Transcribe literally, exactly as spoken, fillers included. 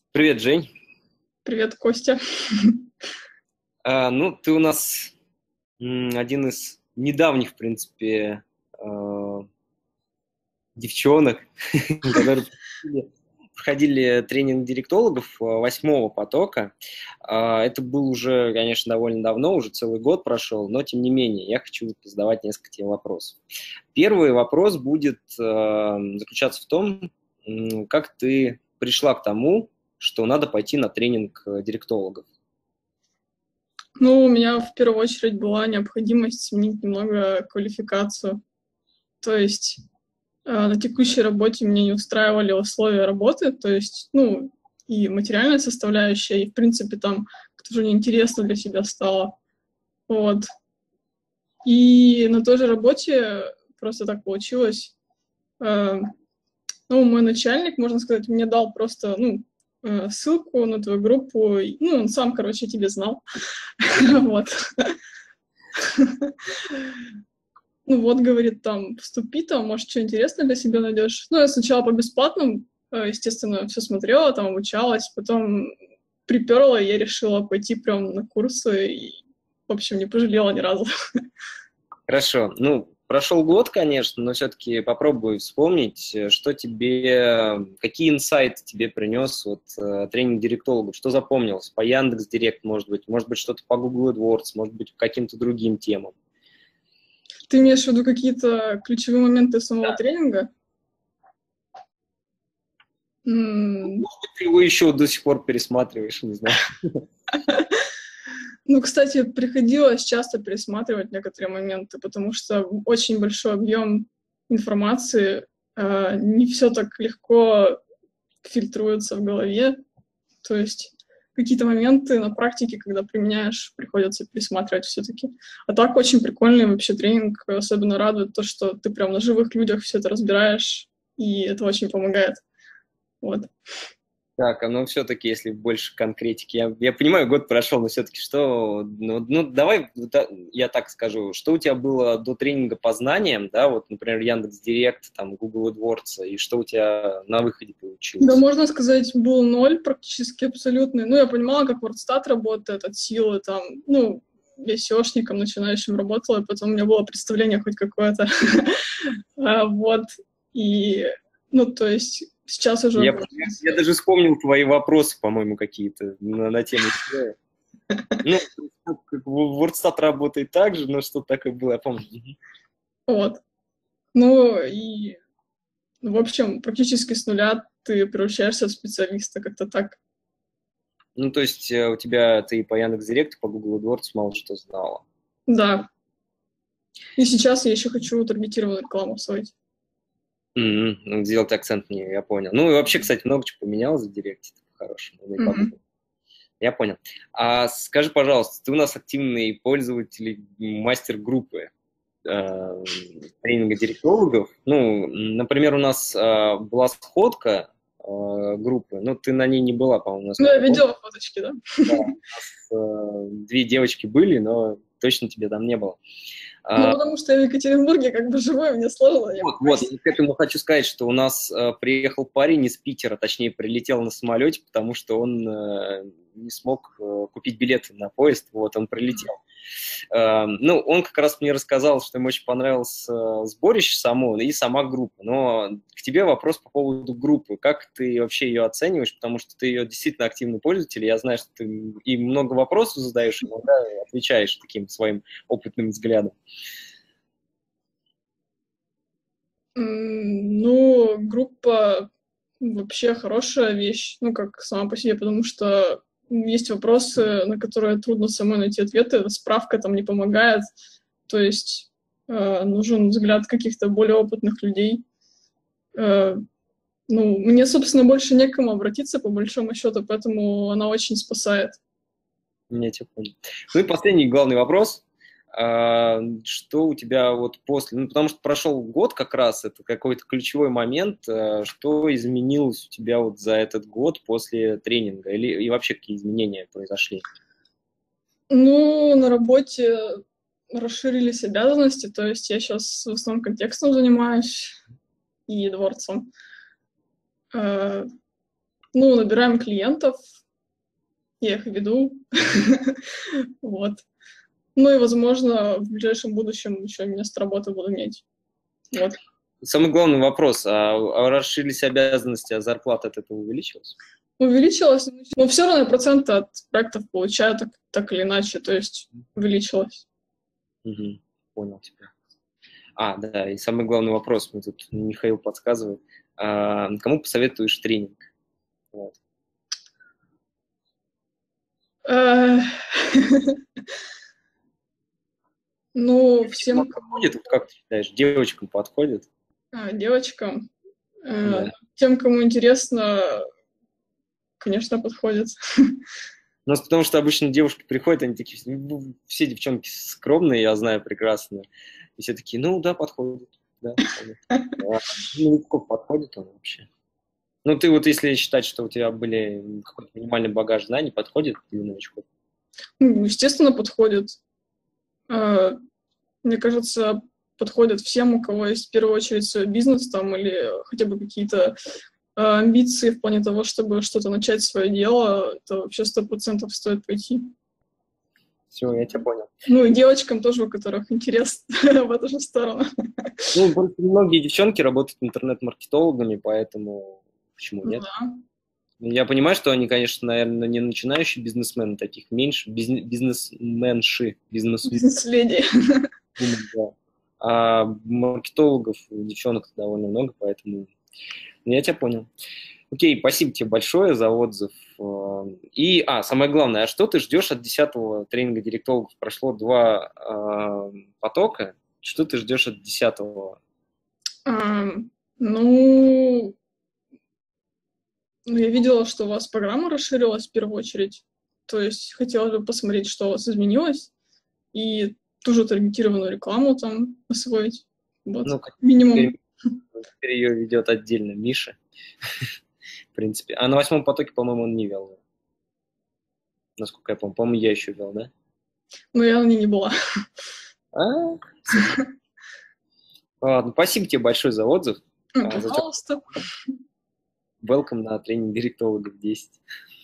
Привет, Жень. Привет, Костя. А, ну, ты у нас м, один из недавних, в принципе, а, девчонок, которые проходили, проходили тренинг директологов а, восьмого потока. А, это был уже, конечно, довольно давно, уже целый год прошел, но тем не менее, я хочу задавать несколько тебе вопросов. Первый вопрос будет а, заключаться в том, м, как ты пришла к тому, что надо пойти на тренинг э, директологов. Ну, у меня в первую очередь была необходимость сменить немного квалификацию. То есть э, на текущей работе меня не устраивали условия работы, то есть, ну, и материальная составляющая, и, в принципе, там тоже неинтересно для себя стало. Вот. И на той же работе просто так получилось. Э, ну, мой начальник, можно сказать, мне дал просто, ну, э, ссылку на твою группу. и, Ну, он сам, короче, тебе знал. Вот. Ну вот, говорит, там, вступи, там, может, что интересное для себя найдешь. Ну, я сначала по бесплатным, э, естественно, все смотрела, там, обучалась, потом приперла, и я решила пойти прям на курсы, и, в общем, не пожалела ни разу. Хорошо. Ну, прошел год, конечно, но все-таки попробуй вспомнить, э, что тебе, какие инсайты тебе принес вот, э, тренинг директологов, что запомнилось по Яндекс.Директ, может быть, может быть, что-то по Google AdWords, может быть, по каким-то другим темам. Ты имеешь в виду какие-то ключевые моменты самого тренинга? М, Может быть, ты его еще до сих пор пересматриваешь, не знаю. Ну, кстати, приходилось часто пересматривать некоторые моменты, потому что очень большой объем информации, э, не все так легко фильтруется в голове. То есть какие-то моменты на практике, когда применяешь, приходится пересматривать все-таки. А так очень прикольный вообще тренинг. Особенно радует то, что ты прям на живых людях все это разбираешь, и это очень помогает. Вот. Так, а ну все-таки, если больше конкретики, я, я понимаю, год прошел, но все-таки что, ну, ну давай да, я так скажу, что у тебя было до тренинга по знаниям, да, вот, например, Яндекс.Директ, там, Google AdWords, и что у тебя на выходе Да, получилось? можно сказать, был ноль практически абсолютный. Ну, я понимала, как WordStat работает от силы, там, ну, я сеошником начинающим работала, и потом у меня было представление хоть какое-то. А, Вот. И, ну, то есть сейчас уже Я, я, я даже вспомнил твои вопросы, по-моему, какие-то на, на тему сео. Ну, как WordStat работает так же, но что такое было, я помню. Мгм. вот. Ну, и, в общем, практически с нуля ты превращаешься в специалиста, как-то так. Ну, то есть э, у тебя, ты по Яндекс.Директу, по Google AdWords мало что знала. Да. И сейчас я еще хочу таргетированную рекламу строить. М, ну, сделать акцент не, я понял. Ну и вообще, кстати, много чего поменялось в Директе, по-хорошему, ну и по Мгм. Google. Я понял. А скажи, пожалуйста, ты у нас активный пользователь, мастер группы э, тренинга директологов. Ну, например, у нас э, была сходка э, группы, ну, ты на ней не была, по-моему, Ну, я насколько я помню. видела фоточки, да? Да, у нас э, две девочки были, но точно тебя там не было. Ну, А, потому что я в Екатеринбурге как бы живу, и мне сложно, я Вот, вот, попасть. и к этому хочу сказать, что у нас э, приехал парень из Питера, точнее, прилетел на самолете, потому что он э, не смог э, купить билеты на поезд, вот, он прилетел. Э, ну, он как раз мне рассказал, что ему очень понравилось э, сборище само и сама группа, но к тебе вопрос по поводу группы, как ты вообще ее оцениваешь, потому что ты ее действительно активный пользователь, я знаю, что ты и много вопросов задаешь, и иногда отвечаешь таким своим опытным взглядом. М, Ну, группа вообще хорошая вещь, ну, как сама по себе, потому что есть вопросы, на которые трудно самой найти ответы, справка там не помогает, то есть э, нужен взгляд каких-то более опытных людей. Э, ну, мне, собственно, больше некому обратиться, по большому счету, поэтому она очень спасает. Я тебя понял. Ну и последний главный вопрос. А, Что у тебя вот после, ну потому что прошел год как раз, это какой-то ключевой момент, а, что изменилось у тебя вот за этот год после тренинга, или и вообще какие изменения произошли? Ну, на работе расширились обязанности, то есть я сейчас в основном контекстом занимаюсь и дворцом. Э, Ну, набираем клиентов, я их веду. Вот. Ну и, возможно, в ближайшем будущем еще место работы буду иметь. Вот. Самый главный вопрос, а, а расширились обязанности, а зарплата от этого увеличилась? Увеличилось, но все равно проценты от проектов получаю так, так или иначе, то есть увеличилось. Угу, понял тебя. А, да, и самый главный вопрос, мне тут Михаил подсказывает. А, кому посоветуешь тренинг? Вот. Ну, всем... Подходит, вот как ты считаешь, девочкам подходит? А, девочкам? Да. Тем, кому интересно, конечно, подходит. Ну, потому что обычно девушки приходят, они такие, ну, все девчонки скромные, я знаю прекрасно. И все такие, ну, да, подходит. Да, ну, сколько подходит он вообще? Ну, ты вот если считать, что у тебя были какой-то минимальный багаж знаний, подходит для новичков? Ну, естественно, подходит. Мне кажется, подходит всем, у кого есть в первую очередь свой бизнес там или хотя бы какие-то амбиции в плане того, чтобы что-то начать свое дело, то вообще сто процентов стоит пойти. Все, я тебя понял. Ну и девочкам тоже, у которых интерес в эту же сторону. Ну, просто многие девчонки работают интернет-маркетологами, поэтому почему нет? Да. Я понимаю, что они, конечно, наверное, не начинающие бизнесмены, таких меньше, бизнесменши, бизнес... Бизнес-леди. Да. А маркетологов, девчонок довольно много, поэтому я тебя понял. Окей, спасибо тебе большое за отзыв. И, а, самое главное, а что ты ждешь от десятого тренинга директологов? Прошло два э, потока. Что ты ждешь от десятого? А, ну, я видела, что у вас программа расширилась в первую очередь. То есть хотела бы посмотреть, что у вас изменилось, и ту же таргетированную рекламу там освоить. Вот. Ну, минимум. Теперь, теперь ее ведет отдельно Миша. В принципе. А на восьмом потоке, по-моему, он не вел. Насколько я помню. По-моему, я еще вел, да? Ну, я на ней не была. А, ладно, спасибо тебе большое за отзыв. Пожалуйста. Welcome на тренинг директологов десять.